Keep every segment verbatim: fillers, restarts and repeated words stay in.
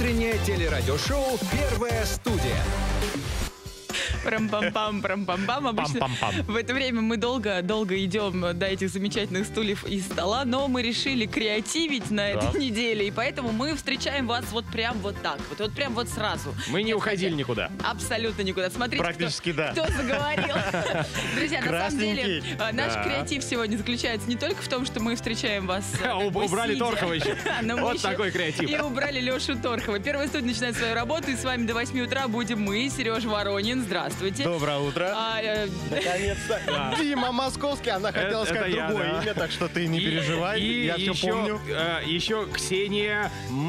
Утреннее телерадиошоу «Первая студия». Прам-пам-пам, прам-пам-пам. Обычно Пам-пам-пам. в это время мы долго-долго идем до этих замечательных стульев и стола, но мы решили креативить на этой Да. неделе, и поэтому мы встречаем вас вот прям вот так вот, вот прям вот сразу. Мы не уходили никуда. Абсолютно никуда. Смотрите, Практически кто, да. кто заговорил. Друзья, на самом деле, Красненький. э, наш Да. креатив сегодня заключается не только в том, что мы встречаем вас э, А, как бы убрали сидя, Торхова еще. но мы Вот еще такой креатив. И убрали Лешу Торхова. Первая студия начинает свою работу, и с вами до восьми утра будем мы, Сережа Воронин. Здравствуйте. Доброе утро. А, э, Наконец-то. Да. Дима Московский, она хотела Это- сказать это я, другое да. имя, так что ты не И- переживай, и я все еще, помню. э, еще Ксения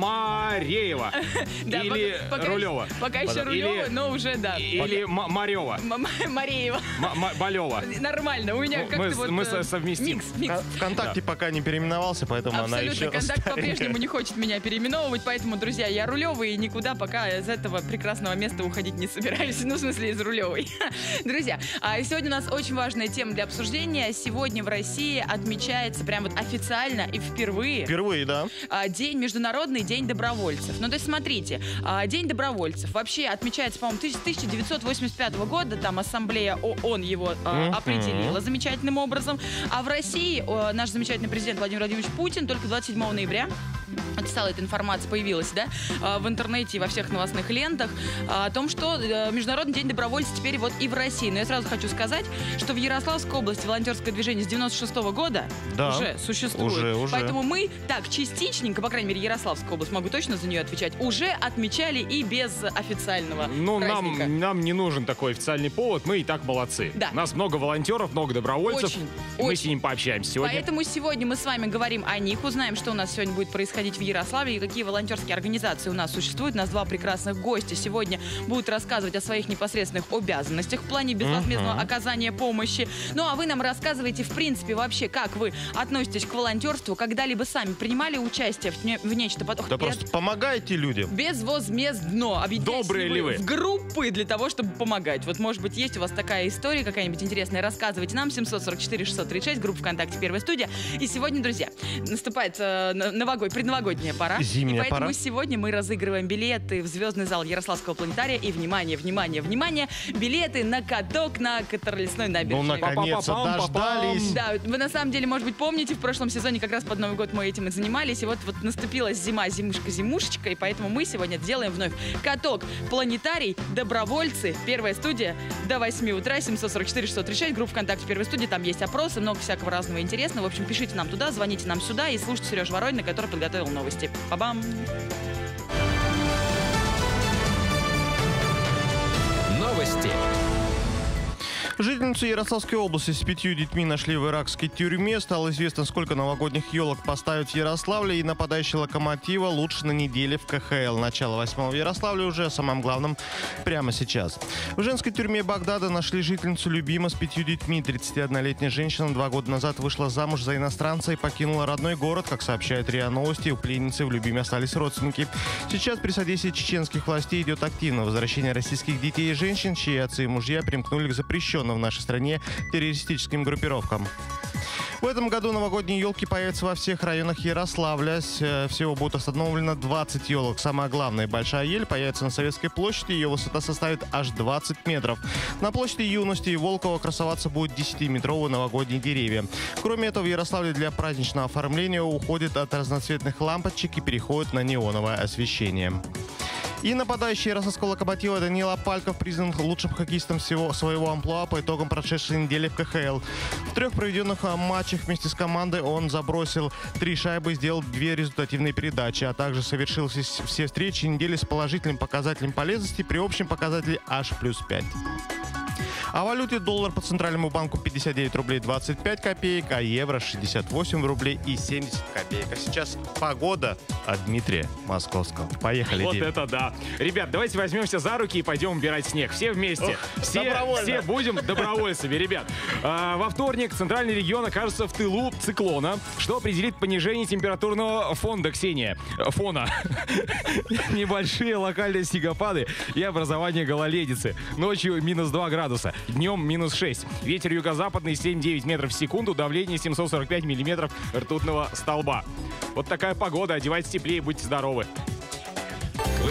Мареева. да, Или пока, пока Рулева. еще- Пока еще Или- Рулева, но уже, да. Или М- Марева. М- М- Мареева. М- М- Балева. Нормально, у меня Ну, как-то мы- вот... мы э, со- совместим. Микс, микс. Вкон- Вконтакте пока не переименовался, поэтому она Абсолютно, еще контакт старенькая. по-прежнему не хочет меня переименовывать, поэтому, друзья, я Рулева и никуда пока из этого прекрасного места уходить не собираюсь, ну, в смысле, из Рулевой. Друзья, а сегодня у нас очень важная тема для обсуждения. Сегодня в России отмечается прям вот официально и впервые Впервые, да. а, День, Международный день добровольцев. Ну, то есть, смотрите, а, День добровольцев вообще отмечается, по-моему, тысяча девятьсот восемьдесят пятого года, там Ассамблея ООН его а, Мгм. определила замечательным образом. А в России о, наш замечательный президент Владимир Владимирович Путин только двадцать седьмого ноября, вот стала эта информация, появилась, да, а, в интернете и во всех новостных лентах, а, о том, что э, Международный день добровольцев теперь вот и в России. Но я сразу хочу сказать, что в Ярославской области волонтерское движение с девяносто шестого года Да. уже существует. Уже, уже. Поэтому мы так частичненько, по крайней мере, Ярославская область, могу точно за нее отвечать, уже отмечали и без официального Ну, праздника. нам, нам не нужен такой официальный повод, мы и так молодцы. Да. У нас много волонтеров, много добровольцев. Очень, Мы очень. с ним пообщаемся сегодня. Поэтому сегодня мы с вами говорим о них, узнаем, что у нас сегодня будет происходить в Ярославле и какие волонтерские организации у нас существуют. У нас два прекрасных гостя сегодня будут рассказывать о своих непосредственных обязанностях в плане безвозмездного оказания помощи. Ну а вы нам рассказываете, в принципе, вообще, как вы относитесь к волонтерству, когда-либо сами принимали участие в, не- в нечто подобное. Да просто помогайте людям. Безвозмездно. Объединяйтесь Добрые ли вы? в группы для того, чтобы помогать. Вот, может быть, есть у вас такая история какая-нибудь интересная. Рассказывайте нам. семьсот сорок четыре шестьсот тридцать шесть, группа ВКонтакте «Первая студия». И сегодня, друзья, наступает э, новогод, предновогодняя пора. Зимняя И поэтому пора. сегодня мы разыгрываем билеты в звездный зал Ярославского планетария. И, внимание, внимание, внимание, билеты на каток на Катар-Лесной Ну, набережной. наконец-то Па-па-па-пам, дождались. Да, вы на самом деле, может быть, помните, в прошлом сезоне как раз под Новый год мы этим и занимались. И вот, вот наступила зима, зимушка, зимушечка, и поэтому мы сегодня делаем вновь каток, планетарий, добровольцы, Первая студия до восьми утра, семьсот сорок четыре шестьсот тридцать шесть, группа ВКонтакте Первой студии, там есть опросы, много всякого разного интересного. В общем, пишите нам туда, звоните нам сюда и слушайте Сережу Воронина, который подготовил новости. Па-бам! Новости. Жительницу Ярославской области с пятью детьми нашли в иракской тюрьме. Стало известно, сколько новогодних елок поставят в Ярославле. И нападающий Локомотива лучше на неделе в ка ха эл. Начало восьмого в Ярославле уже о самом главном прямо сейчас. В женской тюрьме Багдада нашли жительницу Любима с пятью детьми. тридцатиоднолетняя женщина два года назад вышла замуж за иностранца и покинула родной город. Как сообщает РИА Новости, у пленницы в Любиме остались родственники. Сейчас при содействии чеченских властей идет активное возвращение российских детей и женщин, чьи отцы и мужья примкнули к запрещенным в нашей стране террористическим группировкам. В этом году новогодние елки появятся во всех районах Ярославля. С- Всего будет установлено двадцать елок. Самая главная большая ель появится на Советской площади. Ее высота составит аж двадцать метров. На площади Юности и Волкова красоваться будут десятиметровые новогодние деревья. Кроме этого, в Ярославле для праздничного оформления уходит от разноцветных лампочек и переходит на неоновое освещение. И нападающий ярославского Локомотива Данил Апальков признан лучшим хоккеистом всего своего амплуа по итогам прошедшей недели в ка ха эл. В трех проведенных а, матчах вместе с командой он забросил три шайбы, сделал две результативные передачи, а также совершил все, все встречи недели с положительным показателем полезности при общем показателе аж плюс пять. А в валюте доллар по Центральному банку пятьдесят девять рублей двадцать пять копеек, а евро шестьдесят восемь рублей и семьдесят копеек. А сейчас погода от Дмитрия Московского. Поехали, Вот Дим. это да. Ребят, давайте возьмемся за руки и пойдем убирать снег. Все вместе. Ох, все, добровольно. все будем добровольцами, ребят. А, во вторник центральный регион окажется в тылу циклона, что определит понижение температурного фонда, Ксения. Э, Фона. Небольшие локальные снегопады и образование гололедицы. Ночью минус два градуса, днем минус шесть. Ветер юго-западный семь-девять метров в секунду, давление семьсот сорок пять миллиметров ртутного столба. Вот такая погода. Одевайтесь теплее, будьте здоровы. Вы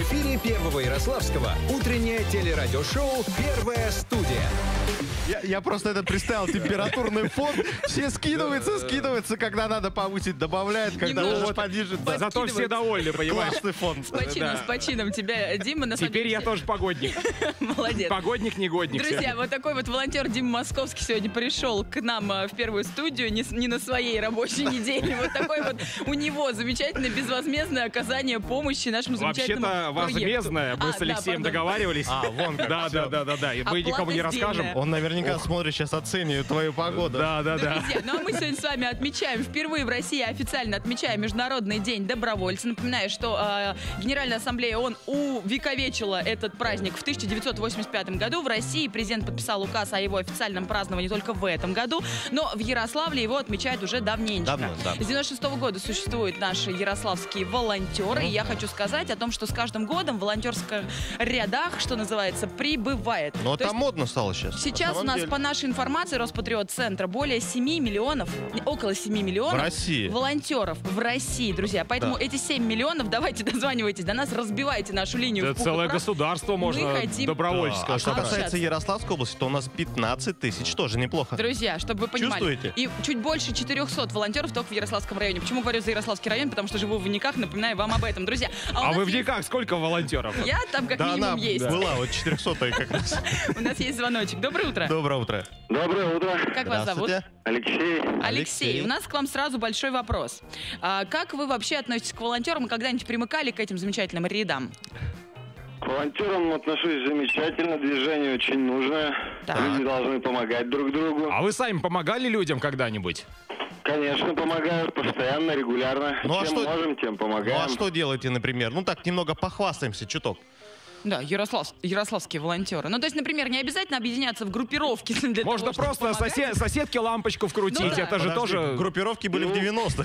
В эфире Первого Ярославского утреннее телерадиошоу «Первая студия». Я, я просто это представил, температурный фон. Все скидываются, скидываются, когда надо повысить, добавляют, когда Немножко вот понижить. Да. Зато все довольны, понимаешь? Классный фон. С почином, Да. с почином тебя, Дима, на самом Теперь деле, я тоже погодник. молодец. Погодник, негодник. Друзья, вот такой вот волонтер Дима Московский сегодня пришел к нам а, в первую студию, не, с- не на своей рабочей неделе. Вот такой вот у него замечательное безвозмездное оказание помощи нашему замечательному Вообще-то проекту. возмездное. Мы А, с да, Алексеем пардон. договаривались. А, вон как. Да, да, да, да, да. И мы Оплата никому не сдельная. расскажем. Он наверняка смотрит сейчас, оценивает твою погоду. Да, да, да. Друзья, ну а мы сегодня с вами отмечаем, впервые в России официально отмечаем Международный день добровольца. Напоминаю, что э, Генеральная Ассамблея ООН увековечила этот праздник в тысяча девятьсот восемьдесят пятом году. В России президент подписал указ о его официальном праздновании только в этом году, но в Ярославле его отмечают уже давненько. Давно, да. С девяносто шестого года существуют наши ярославские волонтеры, и я хочу сказать о том, что с каждым годом в волонтерских рядах, что называется, прибывает. Но То это есть модно стало сейчас. Сейчас на у самом нас, деле. по нашей информации Роспатриот-центра, более семь миллионов, около семь миллионов В России. волонтеров в России, друзья. Поэтому Да. эти семь миллионов, давайте дозванивайтесь до нас, разбивайте нашу линию. Это в пух и целое прах. государство можно хотим- добровольческого А что собрать. касается Ярославской области, то у нас пятнадцать тысяч, тоже неплохо. Друзья, чтобы вы понимали. Чувствуете? И чуть больше четырехсот волонтеров только в Ярославском районе. Почему говорю за Ярославский район? Потому что живу в Винниках, напоминаю вам об этом. Друзья, у А нас вы в есть- Никах сколько волонтеров? Я там как Да, минимум она есть. была вот четырехсотая как раз. У нас есть звоночек. Доброе утро. Доброе утро. Доброе утро, Как вас зовут? Здравствуйте. Алексей. Алексей, Алексей. у нас к вам сразу большой вопрос. А как вы вообще относитесь к волонтерам и когда-нибудь примыкали к этим замечательным рядам? К волонтерам отношусь замечательно, движение очень нужное. Так. Люди должны помогать друг другу. А вы сами помогали людям когда-нибудь? Конечно, помогают постоянно, регулярно. Ну, а Чем что- можем, тем Ну помогаем. а что делаете, например? Ну так, немного похвастаемся, чуток. Да, Ярослав, ярославские волонтеры. Ну, то есть, например, не обязательно объединяться в группировки для Можно того, чтобы просто помогать. сосед- соседке лампочку вкрутить. Ну да. Это же Подожди, тоже... группировки были в Ну. девяностых.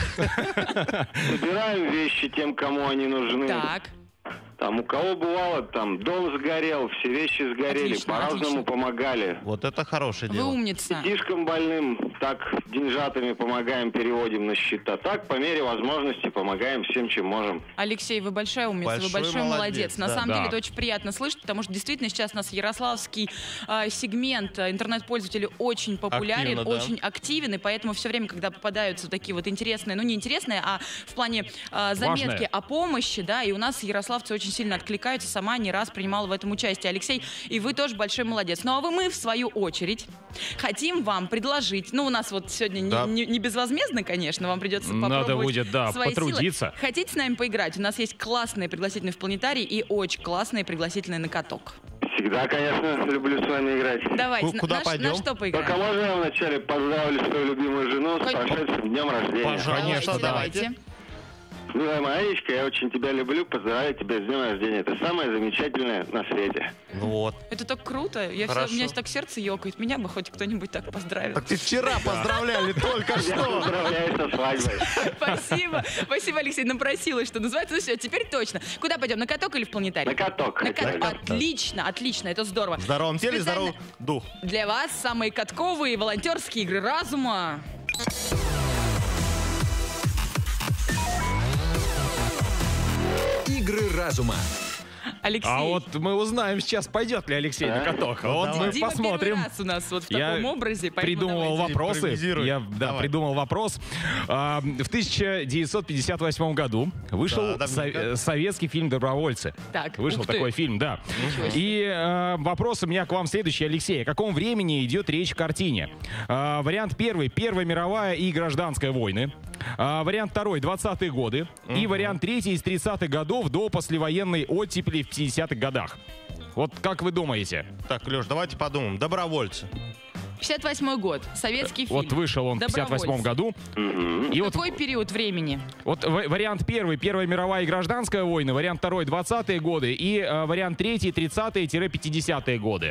Собираем вещи тем, кому они нужны. Так, Там у кого бывало, там дом сгорел, все вещи сгорели, Отлично, по-разному отлично. помогали. Вот это хорошее вы дело. умница. Детишкам больным так деньжатами помогаем, переводим на счета. Так, по мере возможности, помогаем всем, чем можем. Алексей, вы большая умница, вы Большой большой молодец. молодец, На да. самом Да. деле это очень приятно слышать, потому что действительно сейчас у нас ярославский э, сегмент э, интернет-пользователей очень популярен, Активно, да. очень активен, и поэтому все время, когда попадаются такие вот интересные, ну не интересные, а в плане э, заметки Важное. о помощи, да, и у нас ярославцы очень сильно откликаются, сама не раз принимала в этом участие. Алексей, и вы тоже большой молодец. Ну а вы, мы, в свою очередь, хотим вам предложить, ну у нас вот сегодня не- Да. не, не безвозмездно, конечно, вам придется Надо попробовать будет, да, свои силы. потрудиться. Хотите с нами поиграть? У нас есть классные пригласительные в планетарий и очень классные пригласительные на каток. Всегда, конечно, люблю с вами играть. Давайте, Ку- на- куда на, ш- пойдем? на что поиграем? Только можно я вначале поздравлю свою любимую жену с Кон- прошедшим днем рождения? Пожалуйста. Давайте, Конечно, давайте. Милая Маричка, я очень тебя люблю, поздравляю тебя с днем рождения. Это самое замечательное на свете. Ну вот. Это так круто. Я всё- Хорошо. у меня так сердце ёкает. Меня бы хоть кто-нибудь так поздравил. Так ты вчера поздравляли только Я что. поздравляю со свадьбой. Спасибо. Спасибо, Алексей, напросилась, что называется. Ну все, теперь точно. Куда пойдем? На каток или в планетарий? На каток. На хотели. каток. Отлично, отлично. Это здорово. В здоровом теле, Специально здоровый дух. Для вас самые катковые волонтерские игры разума. Игры разума. Алексей. А вот мы узнаем сейчас, пойдет ли Алексей на каток. Ну, Вот давай. мы Дима посмотрим. первый раз у нас вот в Я таком образе, поэтому придумал давайте. вопросы. Импровизируй. Я да, Давай. придумал вопрос. А, в тысяча девятьсот пятьдесят восьмом году вышел Да, со- давненько. э, советский фильм «Добровольцы». Так, Вышел ух ты. такой фильм, да. Ничего себе. И э, вопрос у меня к вам следующий, Алексей. О каком времени идет речь в картине? А, вариант первый — Первая мировая и гражданская войны. А, вариант второй — двадцатые годы. И вариант третий — из тридцатых годов до послевоенной оттепели в пятидесятых годах. Вот как вы думаете? Так, Леш, давайте подумаем. Добровольцы. пятьдесят восьмой год. Советский фильм. Вот вышел он в пятьдесят восьмом году. Мгм. И вот, Какой период времени? вот в- вариант первый — Первая мировая и гражданская войны. Вариант второй — двадцатые годы. И э, вариант третий — тридцатые-пятидесятые годы.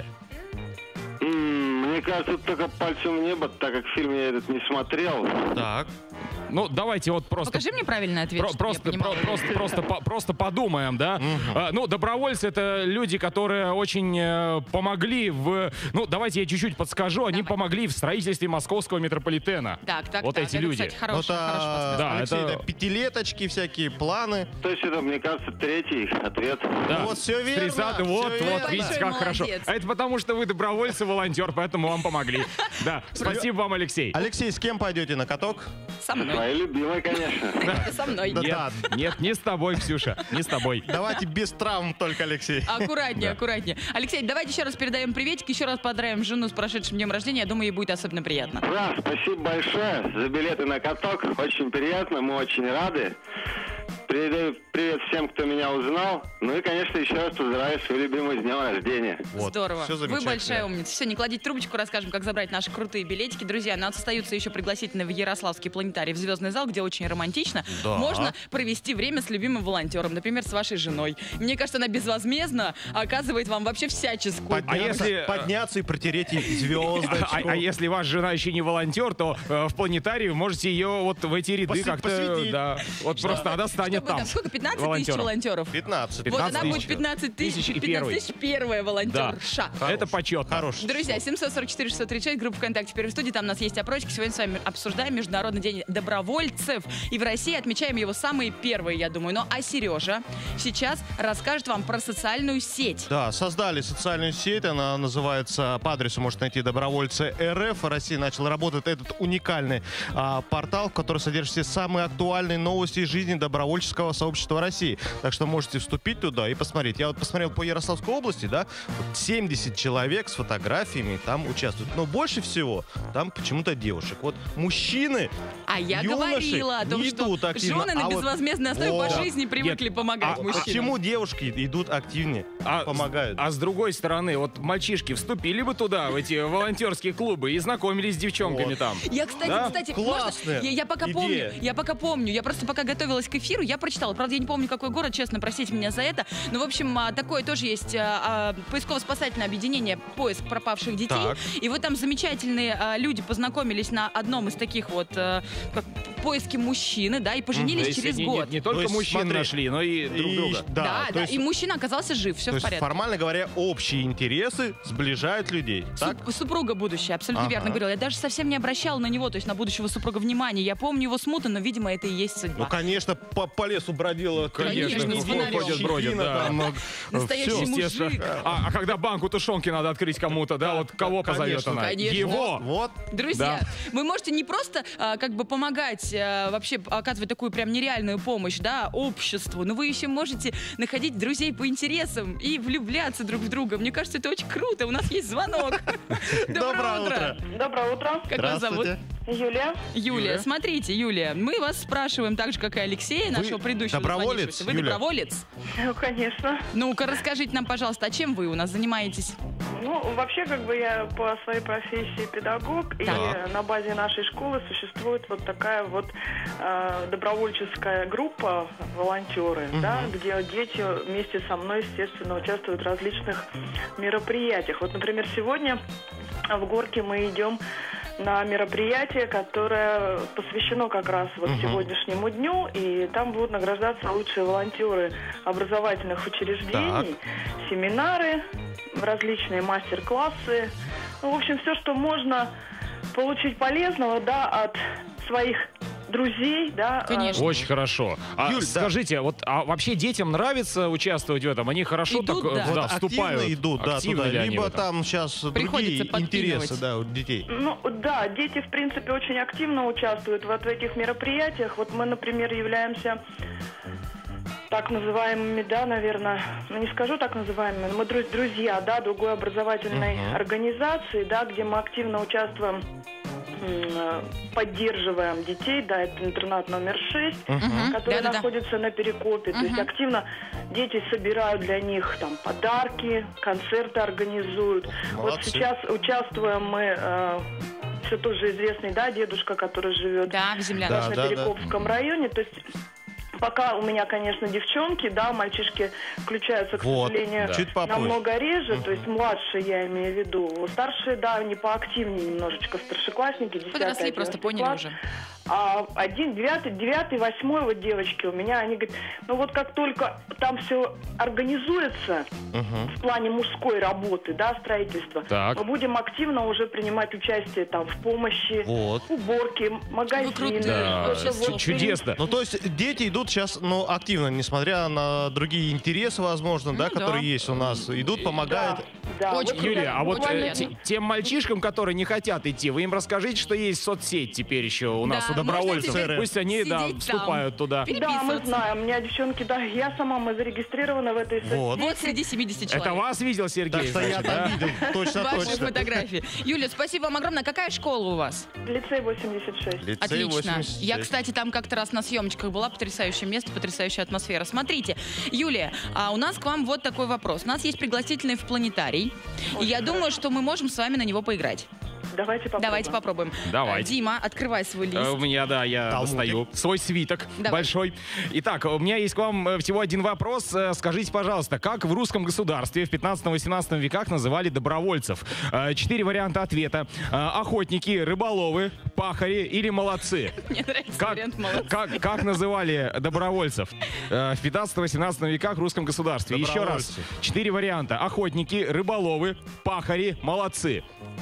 М, Мне кажется, только пальцем в небо, так как фильм я этот не смотрел. Так. Ну, давайте вот просто... Покажи мне правильный ответ, Про- чтобы просто, я понимала. про- просто, просто, по- просто подумаем, да? А, ну, добровольцы — это люди, которые очень э, помогли в... Ну, давайте я чуть-чуть подскажу. Они Давай. помогли в строительстве московского метрополитена. Так, так, Вот так. эти это, люди. кстати, Ну, хороший, это, хороший подсказка. Да, Алексей, это- это пятилеточки, всякие планы. То есть это, мне кажется, третий ответ. Да. Вот всё верно, тридцатый, вот, всё вот, верно. видите, Большой как хорошо. молодец. А это потому, что вы добровольцы, волонтер, поэтому вам помогли. Да, спасибо вам, Алексей. Алексей, с кем пойдете на каток? Со мной. Своей любимой, конечно. Это со мной. Да. Нет, нет, не с тобой, Ксюша, не с тобой. Давайте без травм только, Алексей. Аккуратнее, аккуратнее. Алексей, давайте еще раз передаем приветик, еще раз поздравим жену с прошедшим днем рождения. Я думаю, ей будет особенно приятно. Да, спасибо большое за билеты на каток. Очень приятно, мы очень рады. Передаю привет всем, кто меня узнал. Ну и, конечно, еще раз поздравляю свою любимую с днем рождения. Вот, Здорово. всё Вы замечательно. большая умница. Все, не кладите трубочку, расскажем, как забрать наши крутые билетики. Друзья, нас остаются еще пригласительные в Ярославский планетарий, в Звездный зал, где очень романтично. Да. Можно провести время с любимым волонтером, например, с вашей женой. Мне кажется, она безвозмездно оказывает вам вообще всяческую. Подняться, А если, э, подняться и протереть ей звездочку. А, а если ваша жена еще не волонтер, то э, в планетарии вы можете ее вот в эти ряды Поси- как-то... посвятить. Да, вот просто она станет Чтобы там. Сколько? пятнадцать тысяч волонтером. волонтеров? пятнадцать. Вот она пятнадцать будет тысяч. пятнадцать тысяч, Тысяч и пятнадцать первый. тысяч первая Да. волонтерша. Это почетно. Хорош. Друзья, семьсот сорок четыре шестьсот тридцать шесть, группа ВКонтакте «Первой студии», там у нас есть опросики. Сегодня с вами обсуждаем Международный день добровольцев. И в России отмечаем его самые первые, я думаю. Ну а Сережа сейчас расскажет вам про социальную сеть. Да, создали социальную сеть, она называется, по адресу можете найти добровольцы РФ. В России начал работать этот уникальный а, портал, в который содержит все самые актуальные новости из жизни добровольческого сообщества России. Так что можете вступить туда и посмотреть. Я вот посмотрел по Ярославской области, да, вот семьдесят человек с фотографиями там участвуют. Но больше всего там почему-то девушек. Вот мужчины, А я юноши говорила о том, не что идут активно, жены на а вот- безвозмездной основе Вот. по жизни привыкли Нет, помогать а мужчинам. почему девушки идут активнее, А, помогают? А с другой стороны, вот мальчишки вступили бы туда, в эти волонтерские клубы, и знакомились с девчонками Вот. там. Я, кстати, Да? кстати, Классная можно- я, я пока идея. помню, я пока помню, я просто пока готовилась к эфиру, я прочитала, правда, я не помню, какой город, честно, простите меня за это, но, в общем, а, такое тоже есть а, а, поисково-спасательное объединение «Поиск пропавших детей», Так. и вот там замечательные а, люди познакомились на одном из таких вот а, как поиски мужчины, да, и То поженились есть через не, год. не- не только То есть, мужчин смотри, нашли, но и друг И- друга. Да, Да, то да, есть, и мужчина оказался жив, все то в есть, порядке. формально говоря, общие интересы сближают людей. Так? Суп- Супруга будущая, абсолютно Ага. верно говорила. Я даже совсем не обращала на него, то есть на будущего супруга, внимания. Я помню его смутно, но, видимо, это и есть судьба. Ну, конечно, по, по лесу бродила. Конечно, конечно, с фонарем. ходят, бродят, щетина да. там, э, Настоящий всё. мужик. Естественно. А, а когда банку тушенки надо открыть кому-то, да, вот кого позовет конечно, она? конечно. Его! Вот. Друзья, вы можете не просто а, как бы помогать, а, вообще оказывать такую прям нереальную помощь, да, обществу, но вы еще можете находить друзей по интересам и влюбляться друг в друга. Мне кажется, это очень круто. У нас есть звонок. Доброе утро. Доброе утро. Как вас зовут? Здравствуйте. Юлия. Юлия. Юлия. Смотрите, Юлия, мы вас спрашиваем так же, как и Алексея, нашего предыдущего доброволец, дозвонившегося. Вы Юля? доброволец? Ну, конечно. Ну-ка, расскажите нам, пожалуйста, а чем вы у нас занимаетесь? Ну, вообще, как бы я по своей профессии педагог, и Так. на базе нашей школы существует вот такая вот э, добровольческая группа волонтеры, да, где дети вместе со мной, естественно, участвуют в различных мероприятиях. Вот, например, сегодня в Горке мы идем на мероприятие, которое посвящено как раз вот сегодняшнему дню, и там будут награждаться лучшие волонтеры образовательных учреждений, семинары, различные мастер-классы. Ну, в общем, все, что можно получить полезного, да, от своих друзей, да. Конечно. Очень хорошо. А Юль, да. скажите, вот а вообще детям нравится участвовать в этом? Они хорошо Идут, так э, да. да, Вот вступают? активно идут, да, Активны туда. ли они в Либо этом? там сейчас Приходится другие подпинывать. интересы, да, у детей. Ну, да, дети, в принципе, очень активно участвуют вот в этих мероприятиях. Вот мы, например, являемся так называемыми, да, наверное, ну не скажу так называемыми, но мы друз- друзья, да, другой образовательной организации, да, где мы активно участвуем, м, поддерживаем детей, да, это интернат номер шесть, который Да-да-да. находится на Перекопе, то есть активно дети собирают для них там подарки, концерты организуют. Вот Молодцы. сейчас участвуем мы, э, все тот же известный, да, дедушка, который живет Да, в землянке. Да, на да, Перекопском районе, то есть пока у меня, конечно, девчонки, да, мальчишки включаются, к Вот, сожалению, да. Чуть попозже. намного реже, то есть младшие, я имею в виду. Старшие, да, они поактивнее немножечко, старшеклассники, десятый, Подросли, просто одиннадцатый поняли класс. уже. А один, девятый, девятый, восьмой вот девочки у меня, они говорят, ну вот как только там все организуется Мгм. в плане мужской работы, да, строительства, Так. мы будем активно уже принимать участие там в помощи, Вот. уборке, магазины. крутые. Да, что-то чу- вот чудесно. Ну, то есть дети идут сейчас, ну, активно, несмотря на другие интересы, возможно, да, Ну да. которые есть у нас, идут, помогают. Да, Очень вот Юлия, сейчас а вот буквально- э, те- тем мальчишкам, которые не хотят идти, вы им расскажите, что есть соцсеть теперь еще у нас, Да, у добровольцев. можно теперь Пусть они, да, сидеть там. вступают туда. Да, мы переписываться. знаем, у меня девчонки, да, я сама, мы зарегистрированы в этой соцсети. Вот. Вот среди семидесяти человек. Это вас видел Сергей? Так что я значит, да? там видел, точно, Ваши точно. фотографии. Юля, спасибо вам огромное. Какая школа у вас? Лицей восемьдесят шесть. Лицей Отлично. восемьдесят Я, шесть. кстати, там как-то раз на съемочках была. Потрясающее место, потрясающая атмосфера. Смотрите, Юлия, а у нас к вам вот такой вопрос. У нас есть пригласительный в планетарий. И я думаю, что мы можем с вами на него поиграть. Давайте попробуем. Давайте попробуем. Давайте. Э, Дима, открывай свой лист. Э, У меня, да, я Талмудик. достаю свой свиток Давай. большой. Итак, у меня есть к вам э, всего один вопрос. Э, Скажите, пожалуйста, как в русском государстве в пятнадцатом-восемнадцатом веках называли добровольцев? Э, Четыре варианта ответа. Э, Охотники, рыболовы, пахари или молодцы? Мне нравится Как, вариант молодцы. как, как называли добровольцев э, в пятнадцатом-восемнадцатом веках в русском государстве? Еще раз. Добровольцы. Четыре варианта. Охотники, рыболовы, пахари, молодцы.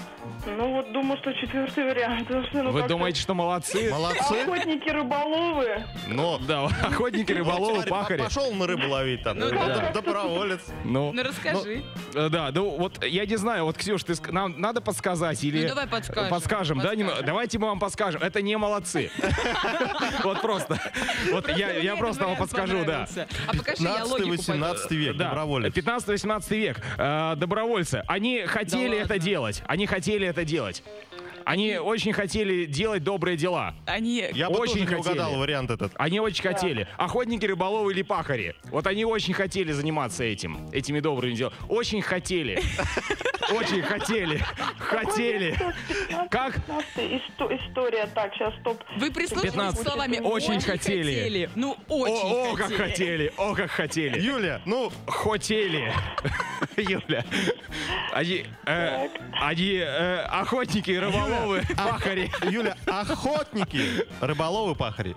Ну вот думаю, что четвертый вариант. потому что, ну, Вы как-то думаете, что молодцы? Молодцы. Охотники, рыболовы. Но, Да, охотники, рыболовы, смотри, пахари. Пошел на рыбу ловить там. Ну Ну, да. доброволец. Ну, Ну расскажи. Э, Да, ну вот я не знаю, вот, Ксюш, ты, ск- нам надо подсказать или... Ну, давай подскажем. Подскажем, да? Подскажем. немного? Давайте мы вам подскажем. Это не молодцы. Вот просто. Вот я Мне я этот просто вам вариант подскажу, да. понравился. А покажи, я логику пятнадцатый-восемнадцатый век, Да, доброволец. пятнадцатый-восемнадцатый век. Э, Добровольцы. Они хотели ладно. это делать. Они хотели это делать. Они очень хотели делать добрые дела. Они... Я бы Очень тоже не хотели. угадал вариант этот. Они очень хотели. Охотники, рыболовы или пахари. Вот они очень хотели заниматься этим. Этими добрыми делами. Очень хотели. Очень хотели. Хотели. Как? Исто- История, так, сейчас стоп. Вы прислушивались пятнадцать. словами Очень хотели. Ну, очень О, о, как хотели. хотели. О, как хотели. Юля, ну, Хотели. Юля. Они, э, они э, охотники, рыболовы, пахари. Юля, охотники, рыболовы, пахари.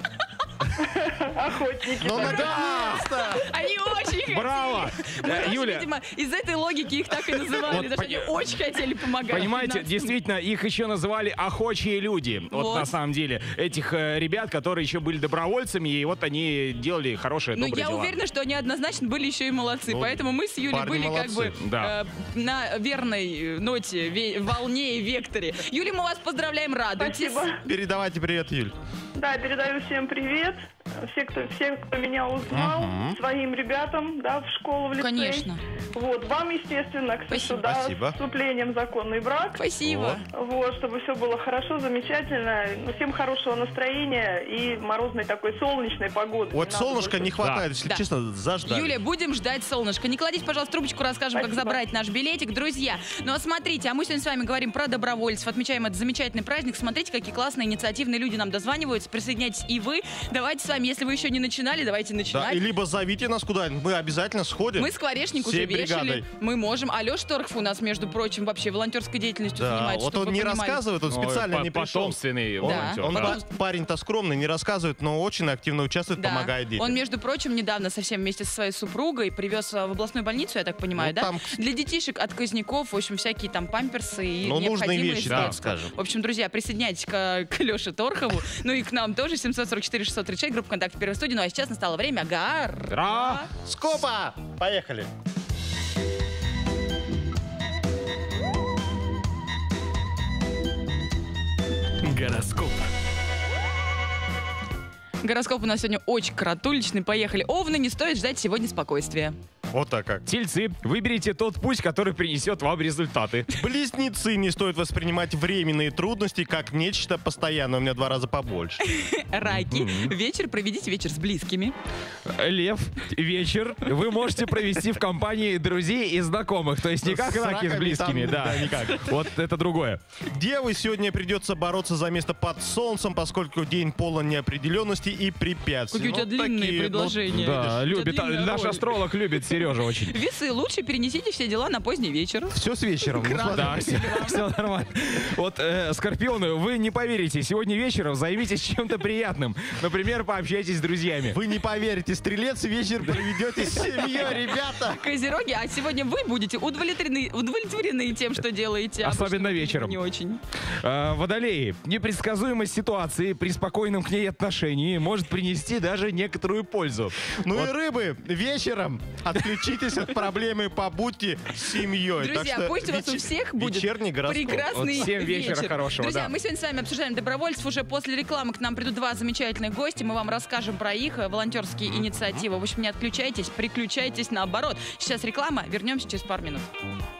Охотники. Ну, так. наконец-то! Они очень хотели. Браво. Мы Э, даже, Юля, видимо, из этой логики их так и называли, Вот потому что они пони- очень хотели помогать. понимаете, пятнадцатому. действительно, их еще называли охочие люди. Вот, Вот. на самом деле. Этих э, ребят, которые еще были добровольцами, и вот они делали хорошие, Ну, добрые я дела. уверена, что они однозначно были еще и молодцы. Ну, Поэтому мы с Юлей парни были как бы молодцы. Да. э, на верной ноте, ве- волне и векторе. Юля, мы вас поздравляем, радуйтесь. Спасибо. Передавайте привет, Юль. Да, передаю всем привет. Все, кто, все, кто меня узнал, своим ребятам, да, в школу, в лицей. Конечно. Вот, вам, естественно, Ксюша, Спасибо. да, Спасибо. с вступлением в законный брак. Спасибо. Вот, чтобы все было хорошо, замечательно. Ну, всем хорошего настроения и морозной такой солнечной погоды. Вот Не надо солнышка больше. не хватает, если Да. честно, заждали. Юля, будем ждать солнышко. Не кладите, пожалуйста, трубочку, расскажем, как Спасибо. забрать наш билетик. Друзья, ну а смотрите, а мы сегодня с вами говорим про добровольцев, отмечаем этот замечательный праздник. Смотрите, какие классные, инициативные люди нам дозваниваются. Присоединяйтесь и вы. Давайте с вами, если вы еще не начинали, давайте Да, начинать. и либо зовите нас куда-нибудь, мы обязательно сходим. Мы скворечник уже Всей вешали. бригадой. Мы можем. Алёш Торгф у нас, между прочим, вообще волонтерской деятельностью Да, занимается. вот чтобы он вы не понимали. рассказывает, он Ой, специально по- не пришел. потомственный Он, волонтер, он да. па- парень-то скромный, не рассказывает, но очень активно участвует, Да. помогает детям. Он, между прочим, недавно совсем вместе со своей супругой привез а, в областную больницу, я так понимаю, Ну, да? там- Для детишек, отказников, в общем, всякие там памперсы и Ну, нужные необходимые вещи, да, средства. скажем. В общем, друзья, присоединяйтесь к, к Лёше Торхову, ну и к нам тоже, семь сорок четыре шестьсот тридцать шесть, группа ВКонтакте Первой студии. Ну а сейчас настало время гар. Ра! Скопа! Поехали! Гороскоп. Гороскоп у нас сегодня очень коротуличный. Поехали. Овны, не стоит ждать сегодня спокойствия. Вот так как. Тельцы, выберите тот путь, который принесет вам результаты. Близнецы, не стоит воспринимать временные трудности как нечто постоянное. У меня два раза побольше. Раки, вечер проведите вечер с близкими. Лев, вечер вы можете провести в компании друзей и знакомых. То есть не как С раки с раками близкими, там, да. да, никак. Вот это другое. Девы, сегодня придется бороться за место под солнцем, поскольку день полон неопределенности и препятствий. Какие у тебя Ну, длинные такие, ну, предложения. Да, У тебя любит, длинная наш роль. астролог любит, Сереж. молодежи очень. Весы лучше перенесите все дела на поздний вечер. Все с вечером. Ну, смотри. Да, все, все нормально. Вот, э, Скорпионы, вы не поверите, сегодня вечером займитесь чем-то приятным. Например, пообщайтесь с друзьями. Вы не поверите, Стрелец, вечер проведете с семьей, ребята. Козероги, а сегодня вы будете удовлетворены, удовлетворены тем, что делаете. Особенно Обычно вечером. Не очень. Э, Водолеи, непредсказуемость ситуации при спокойном к ней отношении может принести даже некоторую пользу. Ну Вот. и рыбы, вечером отключитесь от проблемы, побудьте с семьей. Друзья, Так что пусть у вас у веч- всех будет вечерний гороскоп. прекрасный Вот всем вечера вечер. хорошего, Друзья, да. мы сегодня с вами обсуждаем добровольцев. Уже после рекламы к нам придут два замечательных гостя. Мы вам расскажем про их э, волонтерские инициативы. В общем, не отключайтесь, приключайтесь наоборот. Сейчас реклама, вернемся через пару минут.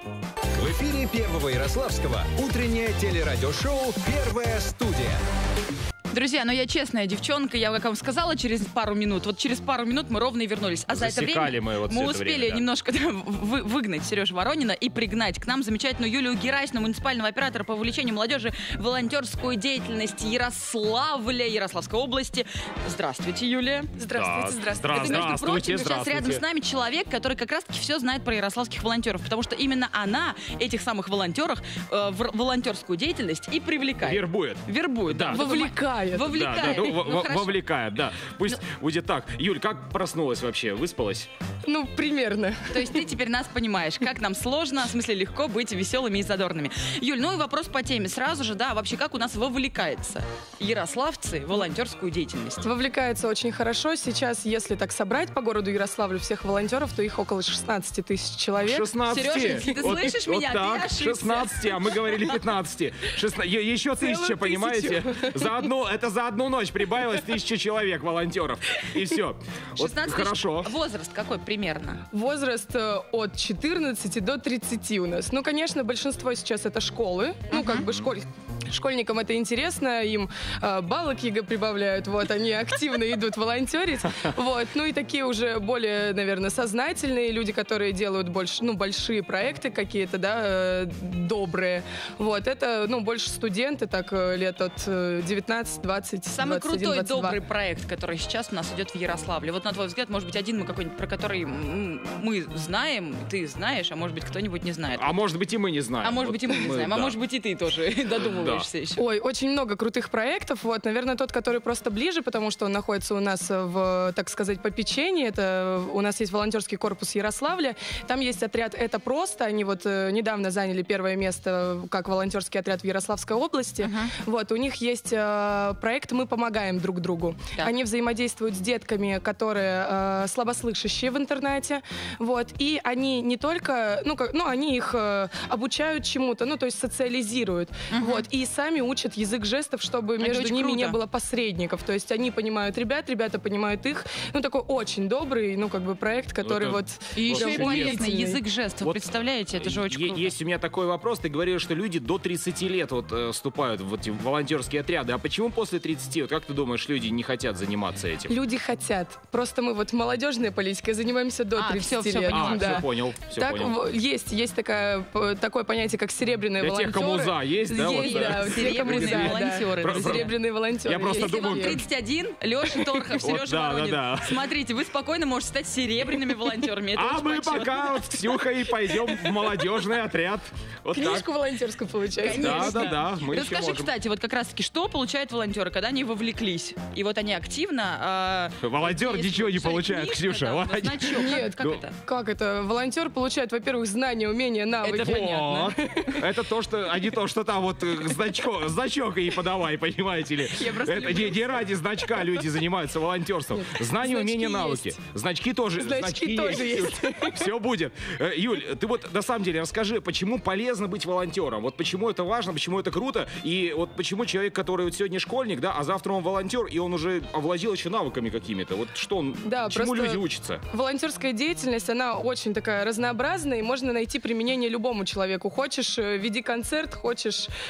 В эфире Первого Ярославского утреннее телерадиошоу «Первая студия». Друзья, ну я честная девчонка, я, как вам сказала, через пару минут. Вот через пару минут мы ровно и вернулись. А за это Засекали время мы вот все это успели время, да. немножко да, вы- выгнать Сережу Воронина и пригнать к нам замечательную Юлию Герасину, муниципального оператора по вовлечению молодежи в волонтерскую деятельность Ярославля, Ярославской области. Здравствуйте, Юлия. Здравствуйте, Да, здравствуйте. здра- Это, между здравствуйте, прочим, сейчас здравствуйте. рядом с нами человек, который как раз-таки все знает про ярославских волонтеров, потому что именно она этих самых волонтеров э, в волонтерскую деятельность и привлекает. Вербует. Вербует, да. Да. Вовлекает. Вовлекает. Да, да, ну, во- Ну, во- хорошо. вовлекает, да. Пусть будет так. Юль, как проснулась вообще? Выспалась? Ну, примерно. То есть ты теперь нас понимаешь, как нам сложно, в смысле легко быть веселыми и задорными. Юль, ну и вопрос по теме сразу же, да, вообще как у нас вовлекается ярославцы в волонтерскую деятельность? Вовлекается очень хорошо. Сейчас, если так собрать по городу Ярославлю всех волонтеров, то их около шестнадцати тысяч человек. шестнадцать. Серёж, если ты Вот- слышишь вот меня, ты так, ошибся. шестнадцать, а мы говорили пятнадцать. Шестна- е- Еще тысяча, Целую понимаете? За одну, это за одну ночь прибавилось тысяча человек, волонтеров. И все. Вот шестнадцать тысяч. хорошо. Возраст какой примерно? Возраст э, от четырнадцати до тридцати у нас. Ну, конечно, большинство сейчас это школы. Ну, как бы школь... Школьникам это интересно, им э, баллы к ЕГЭ прибавляют, вот, они активно идут волонтерить, вот, ну и такие уже более, наверное, сознательные люди, которые делают больше, ну, большие проекты какие-то, да, э, добрые, вот, это, ну, больше студенты, так, э, лет от э, девятнадцати, двадцати, Самый двадцати одного, крутой, двадцати двух. добрый проект, который сейчас у нас идет в Ярославле. Вот на твой взгляд, может быть, один мы какой-нибудь, про который м, мы знаем, ты знаешь, а может быть, кто-нибудь не знает. А может быть и мы не знаем. А может Вот быть, и мы не знаем, а да. может быть, и ты тоже додумываешься еще. Ой, очень много крутых проектов. Вот, наверное, тот, который просто ближе, потому что он находится у нас в, так сказать, попечении. Это у нас есть волонтерский корпус Ярославля. Там есть отряд «Это просто». Они вот э, недавно заняли первое место как волонтерский отряд в Ярославской области. Ага. Вот, у них есть э, проект «Мы помогаем друг другу». Так. Они взаимодействуют с детками, которые э, слабослышащие в интернете. Вот, и они не только, ну, как, ну они их э, обучают чему-то, ну, то есть социализируют. Вот, и сами учат язык жестов, чтобы Это между очень ними круто. не было посредников. То есть они понимают ребят, ребята понимают их. Ну, такой очень добрый, ну, как бы проект, который это- вот... И еще прям и полезный удивительный. язык жестов. Вот Представляете, это же очень Е- круто. Есть у меня такой вопрос. Ты говорила, что люди до тридцати лет вот э, вступают в эти волонтерские отряды. А почему после тридцати? Вот как ты думаешь, люди не хотят заниматься этим? Люди хотят. Просто мы вот молодежной политикой занимаемся до А, тридцати всё, всё лет. поняла. А, Да. все понял, все Так, понял. в- есть, есть такая, п- такое понятие, как серебряные Для волонтеры. тех, кому за, есть, да? вот, Есть, да? да, те, кому Серебряные за, да. волонтеры, Про- друзья. Серебряные волонтеры. Я просто есть Если вам думаю, такие. тридцать один, Леша Торхов, Вот, Сережа да, Воронин. да, да. Смотрите, вы спокойно можете стать серебряными волонтерами. Это А очень мы почетно. пока вот с Ксюхой пойдем в молодежный отряд. Вот так. Книжку волонтерскую получается. Да, Конечно. да, да, мы еще Расскажи, можем. кстати, вот как раз-таки, что получают волонтеры, когда они вовлеклись? И вот они активно... э, Волонтер есть ничего не большая получает, книжка, Ксюша. да, вот Волонтер- значок. Как- Нет, как ну, это? Как это? Волонтер получает, во-первых, знания, умения, навыки. Это понятно. Вот. Это то, что, а не то, что там вот э, значок, значок ей подавай, понимаете ли. Я просто Это люблю. не, не ради значка люди занимаются волонтерством. Знания, значки умения, есть. навыки. Значки тоже, Значки тоже есть. Все будет. Э, Юль, ты вот на самом деле расскажи, почему полезно быть волонтером? Вот почему это важно, почему это круто? И вот почему человек, который вот сегодня школьник, да, а завтра он волонтер, и он уже овладел еще навыками какими-то. Вот что он, Да, чему просто- люди учатся? Волонтерская деятельность, она очень такая разнообразная, и можно найти применение любому человеку. Хочешь, э, веди концерт, хочешь, э,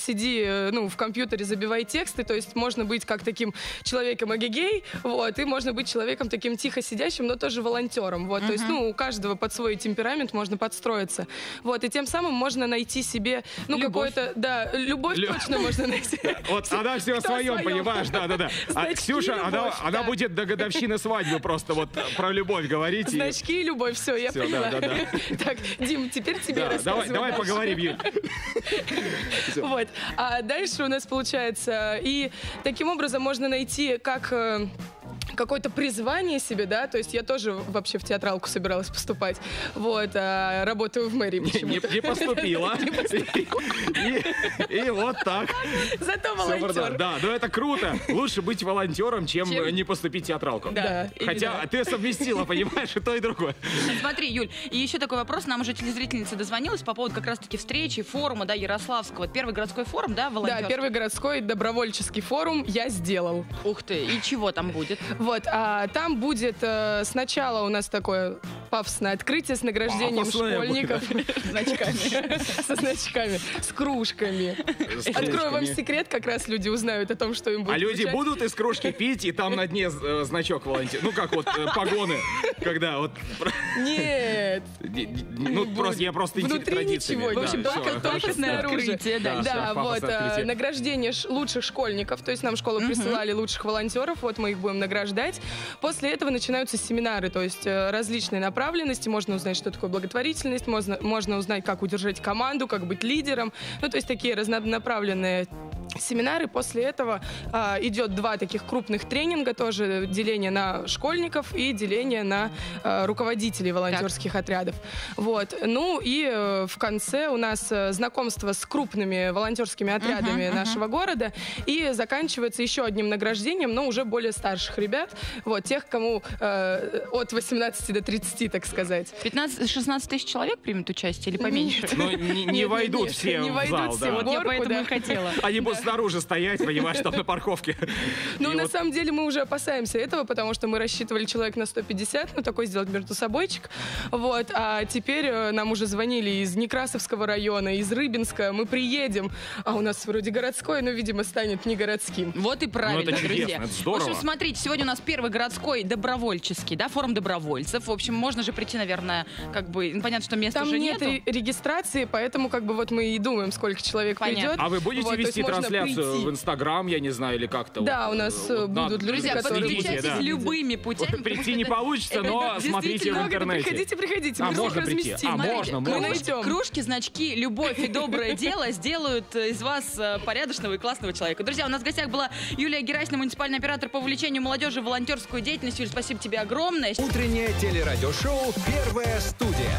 сиди, э, ну, в компьютере, забивай тексты, то есть можно быть как таким человеком эгегей, вот, и можно быть человеком таким тихо сидящим, но тоже волонтером, вот, uh-huh. то есть, ну, у каждого под свой темперамент можно подстроиться, вот, и тем самым можно найти себе, ну, какой-то, да, любовь Лю... точно можно найти. Вот она все о своем, понимаешь, да-да-да. А Ксюша, она будет до годовщины свадьбы просто вот про любовь говорить. Значки и любовь, все, я поняла. Так, Дим, теперь тебе рассказывай. Давай поговорим, Юль. Вот, а дальше у нас получается, и таким образом можно найти как... какое-то призвание себе, да, то есть я тоже вообще в театралку собиралась поступать, вот, а работаю в мэрии почему-то. Не поступила. И вот так. Зато волонтер. Да, но это круто. Лучше быть волонтером, чем не поступить в театралку. Да. Хотя ты совместила, понимаешь, и то, и другое. Смотри, Юль, и еще такой вопрос. Нам уже телезрительница дозвонилась по поводу как раз-таки встречи, форума, да, Ярославского. Первый городской форум, да, волонтерский? Да, первый городской добровольческий форум я сделал. Ух ты, и чего там будет? Вот, а там будет э, сначала у нас такое пафосное открытие с награждением Пафосное школьников. Значками. Со значками. С кружками. Открою вам секрет, как раз люди узнают о том, что им будет. А люди будут из кружки пить, и там на дне значок волонтер. Ну, как вот погоны, когда вот... Нет. Ну, просто я просто внутри ничего. В общем, только пафосное открытие. Да, вот. Награждение лучших школьников. То есть нам школа присылали лучших волонтеров. Вот мы их будем награждать. После этого начинаются семинары, то есть различные направленности. Можно узнать, что такое благотворительность, можно, можно узнать, как удержать команду, как быть лидером. Ну, то есть такие разнонаправленные семинары. После этого а, идет два таких крупных тренинга, тоже деление на школьников и деление на а, руководителей волонтерских так. отрядов. Вот. Ну и э, в конце у нас э, знакомство с крупными волонтерскими отрядами uh-huh, нашего uh-huh. города, и заканчивается еще одним награждением, но уже более старших ребят, вот, тех, кому э, от восемнадцати до тридцати, так сказать. пятнадцать-шестнадцать тысяч человек примут участие или поменьше? Ну, не войдут все в зал. Вот я поэтому и хотела. Они будут снаружи стоять, понимаешь, там на парковке. Ну, на самом деле, мы уже опасаемся этого, потому что мы рассчитывали человек на сто пятьдесят, ну, такой сделать между собойчик. Вот, а теперь нам уже звонили из Некрасовского района, из Рыбинска, мы приедем, а у нас вроде городской, но, видимо, станет не городским. Вот и правильно, ну, это друзья. Это здорово. В общем, смотрите, сегодня у нас первый городской добровольческий, да, форум добровольцев. В общем, можно же прийти, наверное, как бы, ну, понятно, что места там уже нет нету. регистрации, поэтому как бы вот мы и думаем, сколько человек понятно. придет. А вы будете вот, вести трансляцию в Инстаграм, я не знаю, или как-то? Да, вот, у нас вот, будут надо, люди, друзья, которые... подключайтесь да. любыми путями. Прийти не получится, но смотрите в интернете. Приходите, приходите, а, мы можно всех прийти. разместим. А, можно, мы можно. найдем. Кружки, значки, любовь и доброе дело сделают из вас порядочного и классного человека. Друзья, у нас в гостях была Юлия Герасина, муниципальный оператор по увлечению молодежи в волонтерскую деятельность. Юль, спасибо тебе огромное. Утреннее телерадиошоу «Первая студия».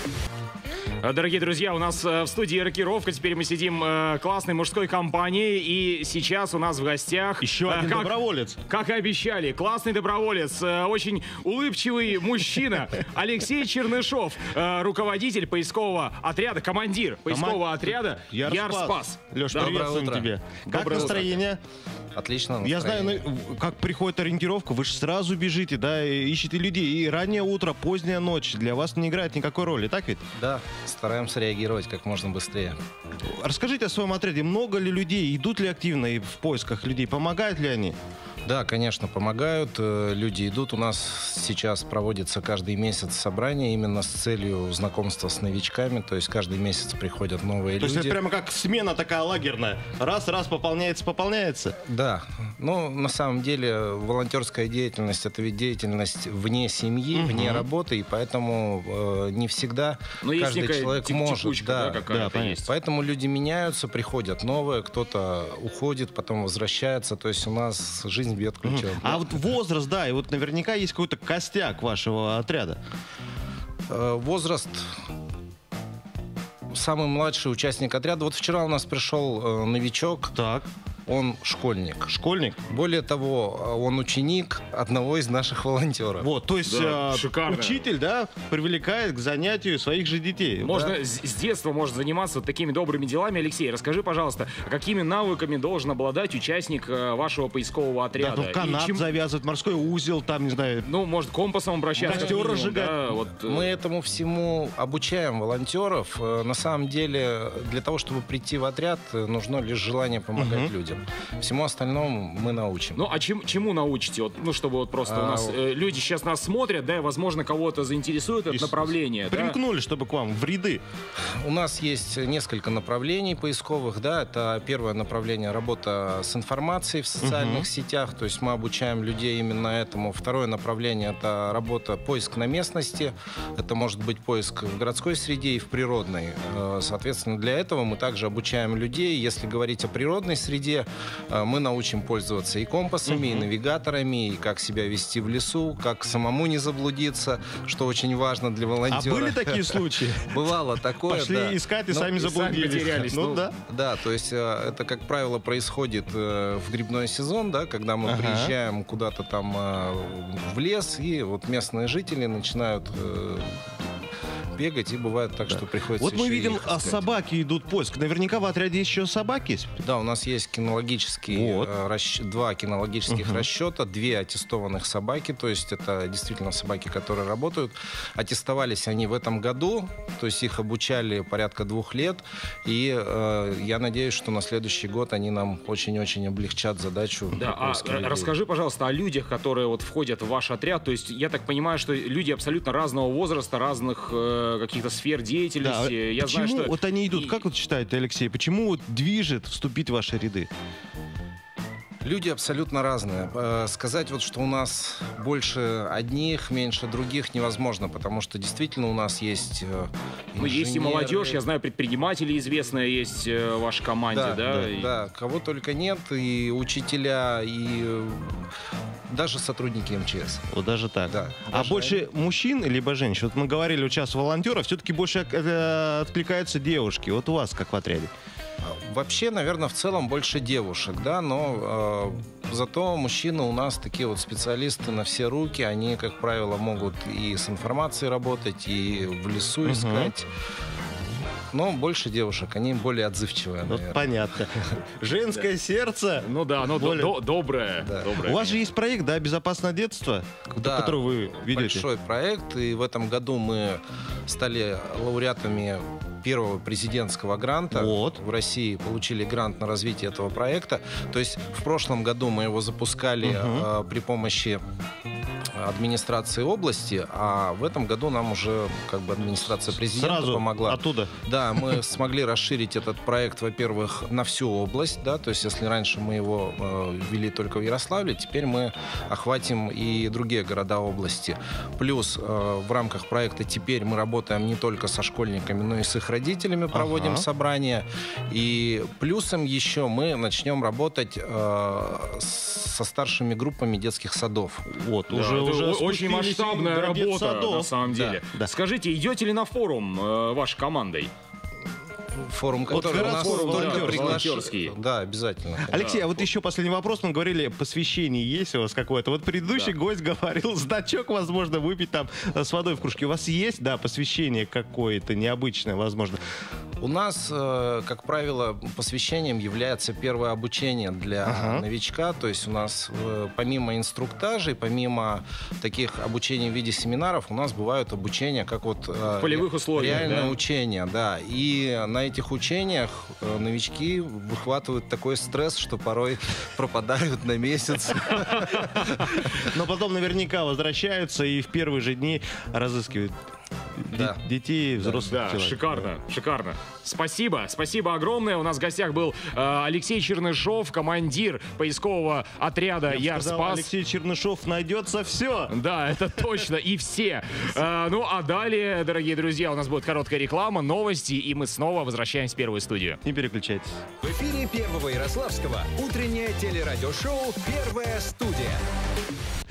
Дорогие друзья, у нас в студии «Рокировка». Теперь мы сидим в классной мужской компании. И сейчас у нас в гостях... Еще один как, доброволец. Как и обещали, классный доброволец, очень улыбчивый мужчина Алексей Чернышов, руководитель поискового отряда, командир поискового Команд... отряда Ярспас. Ярспас. Леш, да. приветствуем тебе. Как Доброе настроение? Отлично. Я знаю, ну, как приходит ориентировка, вы же сразу бежите, да, и ищете людей. И раннее утро, поздняя ночь для вас не играет никакой роли, так ведь? Да, стараемся реагировать как можно быстрее. Расскажите о своем отряде. Много ли людей? Идут ли активно и в поисках людей? Помогают ли они? Да, конечно, помогают. Люди идут. У нас сейчас проводится каждый месяц собрание именно с целью знакомства с новичками. То есть каждый месяц приходят новые То люди. То есть это прямо как смена такая лагерная. Раз-раз пополняется, пополняется. Да. Ну, на самом деле, волонтерская деятельность — это ведь деятельность вне семьи, угу. вне работы, и поэтому э, не всегда Но каждый человек может. Да, да, да, есть. Поэтому люди меняются, приходят новые, кто-то уходит, потом возвращается. То есть у нас жизнь бьет ключом. Угу. А вот возраст, да, и вот наверняка есть какой-то костяк вашего отряда. Э, возраст... Самый младший участник отряда. Вот вчера у нас пришел э, новичок. Так. он школьник. Школьник? Более того, он ученик одного из наших волонтеров. Вот, то есть Да, э, шикарно. учитель, да, привлекает к занятию своих же детей. Можно да? с, с детства может заниматься вот такими добрыми делами. Алексей, расскажи, пожалуйста, какими навыками должен обладать участник э, вашего поискового Да, отряда? ну, И канат чем- завязывать, морской узел, там, не знаю. Ну, может, компасом обращаться. Костер как минимум, разжигать. да, вот, э, Мы этому всему обучаем волонтеров. Э, На самом деле, для того, чтобы прийти в отряд, э, нужно лишь желание помогать Мгм. людям. Всему остальному мы научим. Ну, а чем, чему научите? Вот, ну, чтобы вот просто у А, нас э, люди сейчас нас смотрят, да, и, возможно, кого-то заинтересует это И с- направление. да? Примкнули, чтобы к вам в ряды. У нас есть несколько направлений поисковых. Да, это первое направление — работа с информацией в социальных Мгм. сетях. То есть мы обучаем людей именно этому. Второе направление — это работа, поиск на местности. Это может быть поиск в городской среде и в природной. Э, Соответственно, для этого мы также обучаем людей. Если говорить о природной среде, э, мы научим пользоваться и компасами, и навигаторами, и как себя вести в лесу, как самому не заблудиться, что очень важно для А волонтера. были такие случаи? Бывало такое, Пошли да. искать и Ну, сами и сами заблудились. потерялись, Ну ну. да. Да, то есть э, это, как правило, происходит э, в грибной сезон, да, когда мы Ага. приезжаем куда-то там э, в лес, и вот местные жители начинают э, бегать, и бывает так, что приходится Вот мы еще и видим, их а искать. собаки идут поиск. Наверняка в отряде еще собаки есть. Да, у нас есть кинологические, Вот. э, расщ- два кинологических Мгм. расчета, две аттестованных собаки, то есть это действительно собаки, которые работают. Аттестовались они в этом году, то есть их обучали порядка двух лет, и э, я надеюсь, что на следующий год они нам очень-очень облегчат задачу. Да, а поиска р- людей. расскажи, пожалуйста, о людях, которые вот входят в ваш отряд. То есть я так понимаю, что люди абсолютно разного возраста, разных э, каких-то сфер Да, деятельности. Я почему знаю, что вот они идут? и- Как вот считаете, Алексей, почему вот движет вступить в ваши ряды? Люди абсолютно разные. Э, Сказать вот, что у нас больше одних, меньше других невозможно, потому что действительно у нас есть э, Ну, есть и инженеры. молодежь, я знаю, предприниматели известные есть э, в вашей команде, да? Да, да, И- да, кого только нет, и учителя, и э, даже сотрудники эм че эс. Вот даже так. Да. А Даже больше мужчин либо женщин? Вот мы говорили вот сейчас волонтеров, все-таки больше э, откликаются девушки. Вот у вас как в отряде? Вообще, наверное, в целом больше девушек, да, но э, зато мужчины у нас такие вот специалисты на все руки, они, как правило, могут и с информацией работать, и в лесу Мгм. искать. Но больше девушек, они более отзывчивые, Вот наверное. понятно. Женское сердце. Ну да, оно до- Более- до- доброе. Да. доброе, У вас же конечно. есть проект, да, «Безопасное детство», Да, который вы ведете? большой проект, и в этом году мы стали лауреатами первого президентского гранта Вот. в России, получили грант на развитие этого проекта. То есть в прошлом году мы его запускали Мгм. э, при помощи администрации области, а в этом году нам уже как бы администрация президента Сразу помогла. оттуда. Да, мы смогли расширить этот проект, во-первых, на всю область, да, то есть если раньше мы его э, вели только в Ярославле, теперь мы охватим и другие города области. Плюс э, в рамках проекта теперь мы работаем не только со школьниками, но и с их родителями, проводим Ага. собрания. И плюсом еще мы начнем работать э, со старшими группами детских садов. Вот, Да, уже, это уже о- очень спустились масштабная до работа, детсадов. на самом Да, деле. да. Скажите, идете ли на форум э, вашей командой? Форум, Вот который как у раз нас форум только волонтерский. Волонтерский. Да, обязательно. Алексей, а вот еще последний вопрос. Мы говорили, посвящение есть у вас какое-то? Вот предыдущий Да. гость говорил, значок возможно выпить там э, с водой в кружке. У вас есть, да, посвящение какое-то необычное, возможно? У нас, э, как правило, посвящением является первое обучение для Ага. новичка. То есть у нас э, помимо инструктажей, помимо таких обучений в виде семинаров, у нас бывают обучения как вот э, В полевых условиях, реальное да? учение, да. И на этих учениях э, новички выхватывают такой стресс, что порой пропадают на месяц. Но потом наверняка возвращаются и в первые же дни разыскивают де- Да. детей, взрослых Да, человек. шикарно, шикарно. Спасибо, спасибо огромное. У нас в гостях был э, Алексей Чернышов, командир поискового отряда Я бы сказал, «Ярспас». Алексей Чернышов, найдется все. Да, это точно, и все. Э, ну, а далее, дорогие друзья, у нас будет короткая реклама, новости, и мы снова возвращаемся в первую студию. Не переключайтесь. В эфире Первого Ярославского утреннее телерадиошоу «Первая студия».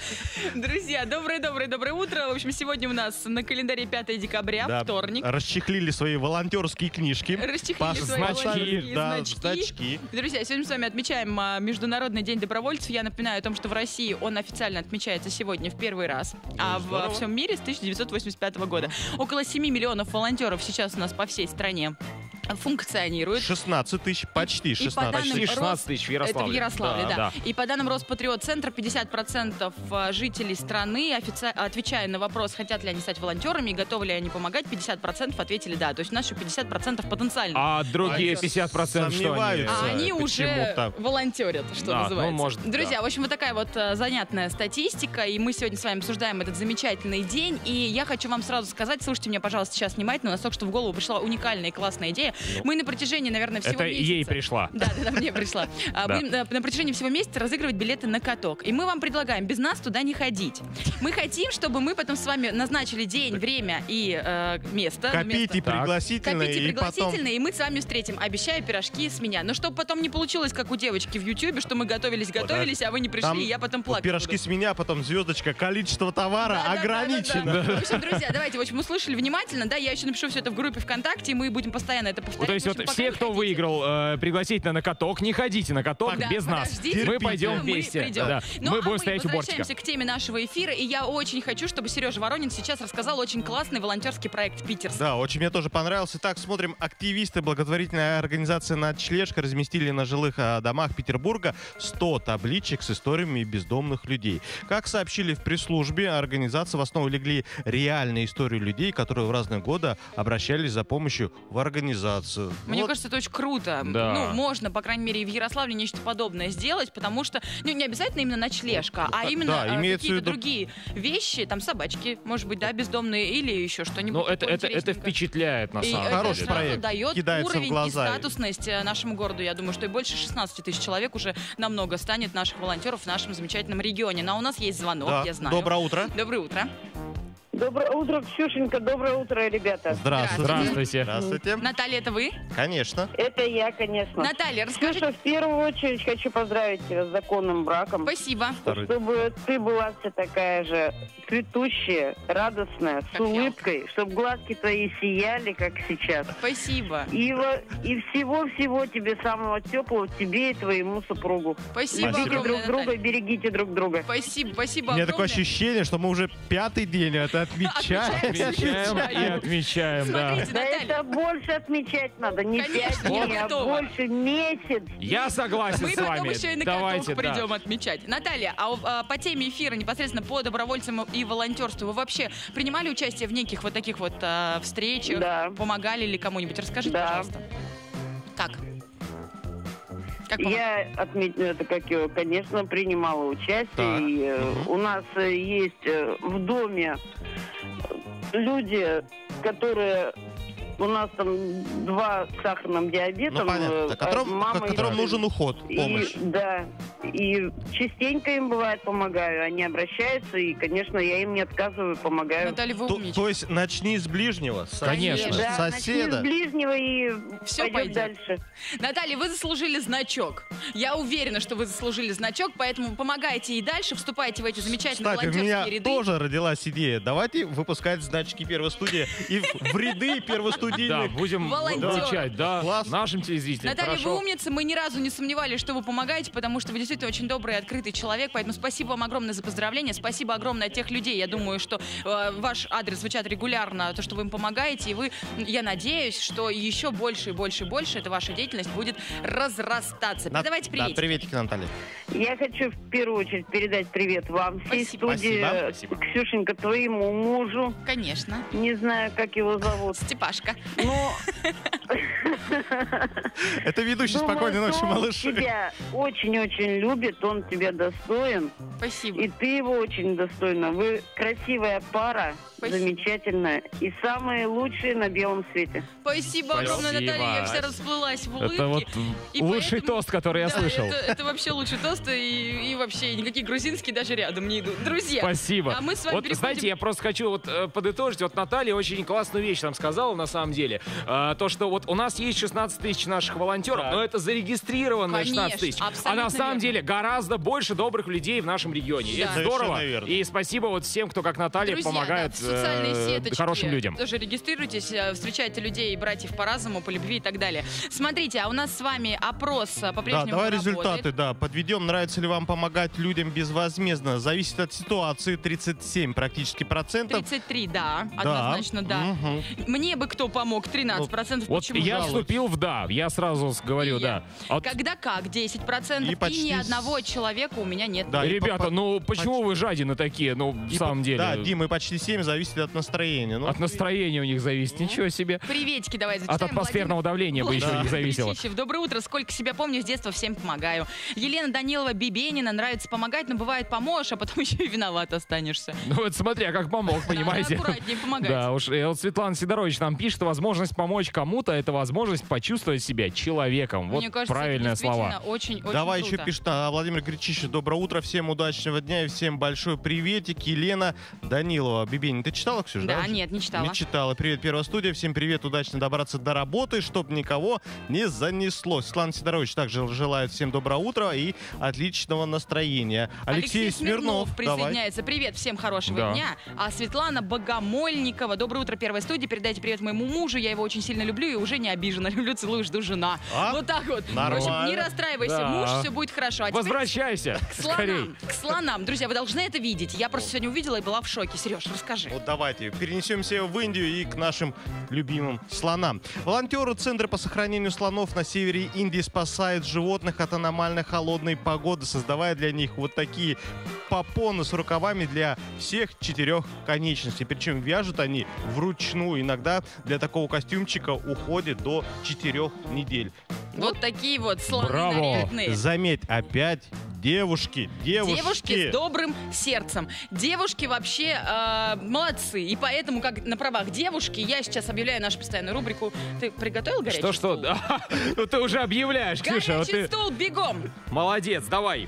Друзья, доброе-доброе-доброе утро. В общем, сегодня у нас на календаре пятое декабря, Да, вторник. Расчехлили свои волонтерские книжки. Расчехлили Паш, свои значки, волонтерские да, значки. значки. Друзья, сегодня мы с вами отмечаем а, Международный день добровольцев. Я напоминаю о том, что в России он официально отмечается сегодня в первый раз, а в здорово. всем мире с тысяча девятьсот восемьдесят пятого года. Около семи миллионов волонтеров сейчас у нас по всей стране функционирует. шестнадцать тысяч, почти И по шестнадцать. данным Почти шестнадцать Рос- тысяч в Ярославле. Это в Ярославле, Да, да. да. И по данным Роспатриот-центра, пятьдесят процентов жителей страны, офици- отвечая на вопрос, хотят ли они стать волонтерами и готовы ли они помогать, пятьдесят процентов ответили да. То есть у нас еще пятьдесят процентов потенциально. А другие пятьдесят процентов что они? Сомневаются. А они почему уже так? волонтерят, что Да, называется. ну, может, Друзья, да. в общем, вот такая вот э, занятная статистика, и мы сегодня с вами обсуждаем этот замечательный день, и я хочу вам сразу сказать, слушайте меня, пожалуйста, сейчас внимательно, у нас только что в голову пришла уникальная и классная идея. Мы на протяжении, наверное, всего Это месяца... ей пришла. Да, да, да, мне пришла. А, Да. Будем э, на протяжении всего месяца разыгрывать билеты на каток. И мы вам предлагаем без нас туда не ходить. Мы хотим, чтобы мы потом с вами назначили день, время и э, место. Копите место. пригласительные, Копите и потом... пригласительные, и мы с вами встретим. Обещаю, пирожки с меня. Но чтобы потом не получилось, как у девочки в Ютьюбе, что мы готовились, готовились, а вы не пришли, Там и я потом вот плакать пирожки буду. с меня, потом звездочка, количество товара Да, да, да, ограничено. да, да. В общем, друзья, давайте, в общем, услышали внимательно, да, я еще напишу все это в группе ВКонтакте, и мы будем постоянно это повторять. Ну, то есть В общем, вот пока все, не кто хотите. выиграл э, пригласительно на каток, не ходите на каток Да, без нас. подождите, Мы пойдем мы вместе. придем. Да. Ну, Мы а будем стоять у бортика. возвращаемся к теме нашего эфира, и я очень хочу, чтобы Сережа Воронин сейчас рассказал очень классный волонтерский проект Питерс. Да, очень мне тоже понравился. Так, смотрим, активисты благотворительной организации «Ночлежка» разместили на жилых а, домах Петербурга сто табличек с историями бездомных людей. Как сообщили в пресс-службе организации, в основу легли реальные истории людей, которые в разные годы обращались за помощью в организацию. Мне Вот. кажется, это очень круто. Да. Ну, можно, по крайней мере, и в Ярославле нечто подобное сделать, потому что, ну, не обязательно именно ночлежка, а именно Да, э, имеется в какие-то виду- другие вещи, там собачки, может быть, да, бездомные или еще что-нибудь. Ну, это, такое это, это интересненькое. впечатляет, на И самом это Хороший деле. сразу проект. дает Кидается в уровень глаза. и статусность э, нашему городу. Я думаю, что и больше шестнадцать тысяч человек уже намного станет наших волонтеров в нашем замечательном регионе. Но у нас есть звонок, Да. я знаю. Доброе утро. Доброе утро. Доброе утро, Ксюшенька, доброе утро, ребята. Здравствуйте. Здравствуйте. Здравствуйте. Наталья, это вы? Конечно. Это я, конечно. Наталья, расскажите. Ксюша, в первую очередь хочу поздравить тебя с законным браком. Спасибо. Второй. Чтобы ты была вся такая же цветущая, радостная, Как с улыбкой, чтобы глазки твои сияли, как сейчас. Спасибо. И, во- и всего-всего тебе самого теплого, тебе и твоему супругу. Спасибо Спасибо. Любите огромное, друг друга, Наталья. берегите друг друга. Спасибо, спасибо У меня огромное. такое ощущение, что мы уже пятый день это отмечаем. Отмечаем и отмечаем, да. Смотрите, Да Наталья, это больше отмечать надо, не Конечно, пять я дней, а готова. больше месяц. Я согласен мы с потом вами. еще и на Давайте, каток да. придем отмечать. Наталья, а, а по теме эфира, непосредственно по добровольцам и волонтерству, вы вообще принимали участие в неких вот таких вот а, встречах? Да. Помогали ли кому-нибудь? Расскажите, Да. пожалуйста. Как? Как помог- Я отметила, это как его, конечно, принимала участие. Так. И, э, у нас э, есть э, в доме люди, которые у нас там два с сахарным диабетом. Ну, понятно. э, Которым, мама и которым сын. нужен уход, И, помощь. да, и частенько им бывает помогаю. Они обращаются, и, конечно, я им не отказываю, помогаю. Наталья, вы То, умничка. то есть начни с ближнего, с Конечно. соседа, Да, начни соседа. с ближнего и Всё пойдем пойдет. дальше. Наталья, вы заслужили значок. Я уверена, что вы заслужили значок, поэтому помогайте и дальше, вступайте в эти замечательные Кстати, у волонтерские меня ряды. тоже родилась идея. Давайте выпускать значки первой студии и в в ряды Да, первостудийных. будем Волонтер. отмечать, да, Класс. нашим телезрителям. Наталья, Хорошо. вы умница, мы ни разу не сомневались, что вы помогаете, потому что вы действительно очень добрый и открытый человек, поэтому спасибо вам огромное за поздравления, спасибо огромное от тех людей, я думаю, что э, ваш адрес звучат регулярно, то, что вы им помогаете, и вы, я надеюсь, что еще больше и больше и больше эта ваша деятельность будет разрастаться. На- Передавайте Да, привет. приветики, Наталья. Я хочу в первую очередь передать привет вам, всей Спасибо. студии. Спасибо. Спасибо. Ксюшенька, твоему мужу. Конечно. Не знаю, как его зовут. Степашка. Но Это ведущий думаю, «Спокойной ночи, что он малыши». тебя очень-очень любит, он тебя достоин. Спасибо. И ты его очень достойна. Вы красивая пара, Спасибо. замечательная. И самые лучшие на белом свете. Спасибо огромное, Спасибо. Наталья. Я вся расплылась в улыбке. Это вот И лучший поэтому- тост, который я Да, слышал. Это, это вообще лучший тост, и, и вообще никакие грузинские даже рядом не идут. Друзья, Спасибо. а мы с вами Вот, переходим- знаете, я просто хочу вот э, подытожить. Вот Наталья очень классную вещь нам сказала, на самом деле. Э, то, что вот у нас есть есть шестнадцать тысяч наших волонтеров, но это зарегистрированные Конечно, шестнадцать тысяч. А абсолютно на самом верно. деле гораздо больше добрых людей в нашем регионе. И Да. это Совершенно здорово. верно. И спасибо вот всем, кто, как Наталья, Друзья, помогает да, в социальные э, сеточки хорошим людям. тоже регистрируйтесь, э, встречайте людей, братьев по разуму, по любви и так далее. Смотрите, а у нас с вами опрос э, Да, по-прежнему давай работает. результаты, да, подведем. Нравится ли вам помогать людям безвозмездно? Зависит от ситуации. тридцать семь практически процентов. тридцать три, да, однозначно, да. Мгм. Мне бы кто помог, тринадцать процентов. Вот Почему я жалуюсь? вступил в «да», я сразу с- говорю И я. «да». А вот, Когда как, десять процентов, И и, почти ни с- одного человека у меня нет. Да, и ребята, по- ну почему вы жадины такие, ну, в И самом по- деле? Да, Дима, и почти семь зависит от настроения. Ну, От настроения у них зависит, ничего себе. Приветики давай От зачитаем. атмосферного давления бы еще у них зависело. Владимир доброе утро. Сколько себя помню, с детства всем помогаю. Елена Данилова Бибенина. Нравится помогать, но бывает поможешь, а потом еще и виноват останешься. Ну вот смотря как помог, понимаете. Надо аккуратнее помогать. Да, уж и вот Светлана Сидорович нам пишет, возможность помочь кому-то — это возможность почувствовать себя человеком. Вот Мне кажется, правильные это действительно слова. очень, очень Давай круто. еще пишет а, Владимир Гречищев. Доброе утро, всем удачного дня и всем большой приветик. Елена Данилова. Бибенин, ты читала, Ксюша? Да, уже? нет, не читала. Не читала. Привет, Первая студия. Всем привет, удачно добраться до работы, чтобы никого не занесло. Светлана Сидорович также желает всем доброе утро и отличного настроения. Алексей, Смирнов, давай. присоединяется. Привет, всем хорошего Да. дня. А Светлана Богомольникова. Доброе утро, Первая студия. Передайте привет моему мужу. Я его очень сильно люблю и уже не обижена. Люблю, целую, жду, жена. А? Вот так вот. Нормально. В общем, не расстраивайся, Да. муж, все будет хорошо. А теперь Возвращайся к скорей. слонам. К слонам. Друзья, вы должны это видеть. Я просто сегодня увидела и была в шоке. Сереж, расскажи. Вот давайте перенесемся в Индию и к нашим любимым слонам. Волонтеры Центра по сохранению слонов на севере Индии спасают животных от аномально холодной погоды, создавая для них вот такие попоны с рукавами для всех четырех конечностей. Причем вяжут они вручную. Иногда для такого костюмчика уходит до четырех недель. Вот такие вот слоны Браво. нарядные. Заметь, опять девушки, девушки. Девушки с добрым сердцем. Девушки вообще э, молодцы. И поэтому, как на правах девушки, я сейчас объявляю нашу постоянную рубрику. Ты приготовил горячий Что, что? стул? Да. Ну ты уже объявляешь, Ксюша. вот Горячий ты- стул, бегом! Молодец, давай.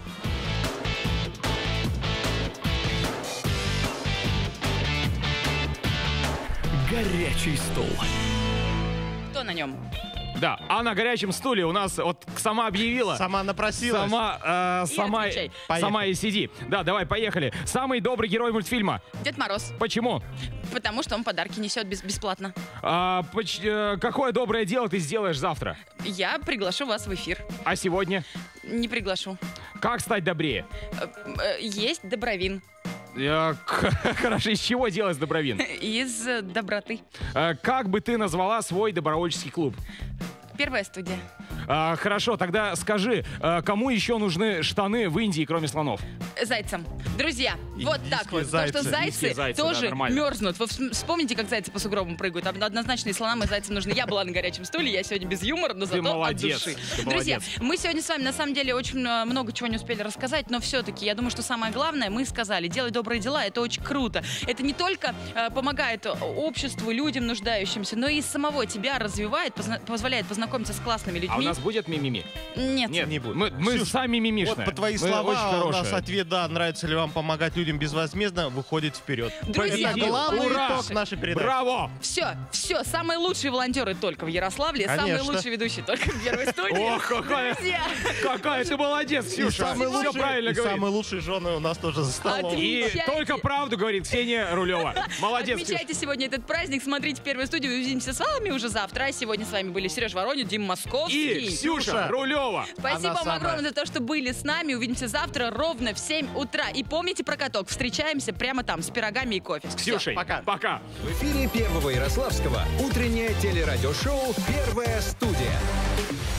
Горячий стол. Кто на нем? Да, а на горячем стуле у нас вот сама объявила. Сама напросилась. Сама, э, И сама, отвечай. сама и сиди. Да, давай, поехали. Самый добрый герой мультфильма. Дед Мороз. Почему? Потому что он подарки несет без- бесплатно. А, поч- э, какое доброе дело ты сделаешь завтра? Я приглашу вас в эфир. А сегодня? Не приглашу. Как стать добрее? Э, э, Есть Добровин. Э, к- Хорошо, из чего делать добровин? Из э, доброты. Э, Как бы ты назвала свой добровольческий клуб? Первая студия. А, Хорошо, тогда скажи, э, кому еще нужны штаны в Индии, кроме слонов? Зайцам. Друзья, вот так вот. зайцы. То, что зайцы Индийские зайцы, да, тоже нормально. мерзнут. Вы вс- вспомните, как зайцы по сугробам прыгают. Од- Однозначно и слонам, и зайцам нужны. Я была на горячем стуле, я сегодня без юмора, но Ты зато молодец, от души. ты Друзья, молодец. мы сегодня с вами на самом деле очень э, много чего не успели рассказать, но все-таки я думаю, что самое главное мы сказали. Делай добрые дела, это очень круто. Это не только э, помогает обществу, людям нуждающимся, но и самого тебя развивает, позна- позволяет познакомиться с классными людьми. А у нас будет мимими? Нет. Нет, Не будет. Мы, мы Ксюш, сами мимишные. Вот по твои Мы слова очень у нас хорошие. ответ, да, нравится ли вам помогать людям безвозмездно, выходит вперед. Друзья, Это ну, главный ура! итог нашей передачи. Браво! Все, все, самые лучшие волонтеры только в Ярославле, самые Конечно. лучшие ведущие только в первой студии. Ох, какая, Друзья, какая ты молодец, И Ксюша. самые Все лучшие, правильно и говорит. самые лучшие жены у нас тоже за столом. Отлично. И Отмечайте. только правду говорит Ксения Рулева. Молодец, Ксюша. отмечайте сегодня этот праздник, смотрите первую студию, увидимся с вами уже завтра. А сегодня с вами были Сереж Воронин, Дима Московский. И Ксюша Рулева. Спасибо Она вам самая. огромное за то, что были с нами. Увидимся завтра ровно в семь утра. И помните про каток. Встречаемся прямо там с пирогами и кофе. Всё. Ксюшей. пока. Пока. В эфире Первого Ярославского утреннее телерадиошоу «Первая студия».